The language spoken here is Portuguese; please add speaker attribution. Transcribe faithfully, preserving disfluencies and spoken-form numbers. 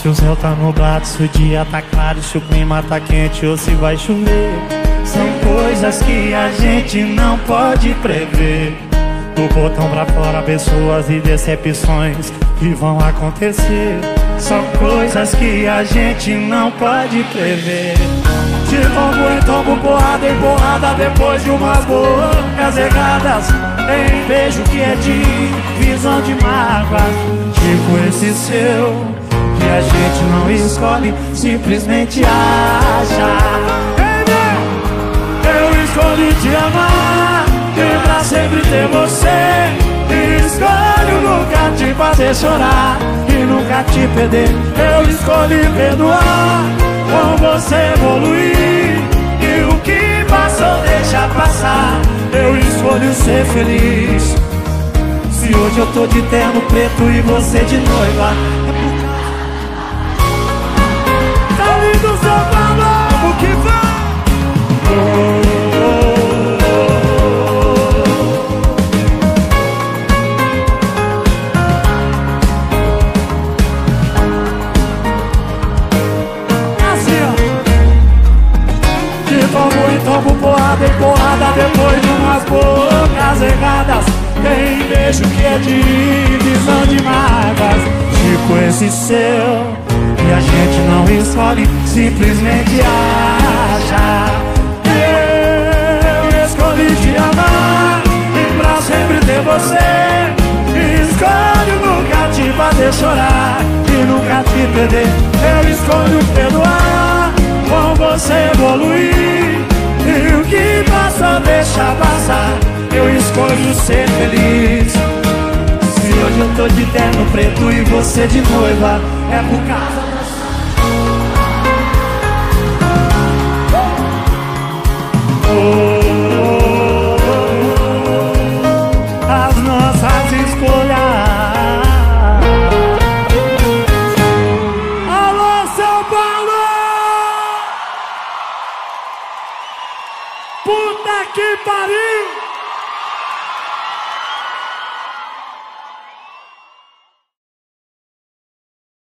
Speaker 1: Se o céu tá nublado, se o dia tá claro, se o clima tá quente ou se vai chover. São coisas que a gente não pode prever. Do portão pra fora, pessoas e decepções que vão acontecer. São coisas que a gente não pode prever. De tombo em tombo, porrada em porrada, depois de umas bocas erradas, tem beijo que é de visão de mágoa, tipo esse seu, que a gente não escolhe, simplesmente acha. Eu escolhi te amar e pra sempre ter você. Escolho nunca te fazer chorar e nunca te perder. Eu escolhi perdoar, com você evoluir, e o que passou deixa passar. Eu escolho ser feliz. Se hoje eu tô de terno preto e você de noiva, tá lindo São Paulo, o que vai? Oh, tombo porrada em porrada, depois de umas bocas erradas, tem beijo que é de visão de mágoas, tipo esse seu, que a gente não escolhe, simplesmente acha. Eu escolhi te amar e pra sempre ter você. Escolho nunca te fazer chorar e nunca te perder. Eu escolho perdoar, com você evoluir, e o que passa deixa passar. Eu escolho ser feliz. Se hoje eu tô de terno preto e você de noiva, é por causa da oh, as nossas escolhas. Alô, São Paulo! Puta que pariu!